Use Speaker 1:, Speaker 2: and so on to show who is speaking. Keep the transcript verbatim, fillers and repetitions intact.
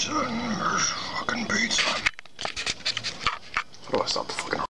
Speaker 1: pizza and there's fucking pizza. How do I stop the fucking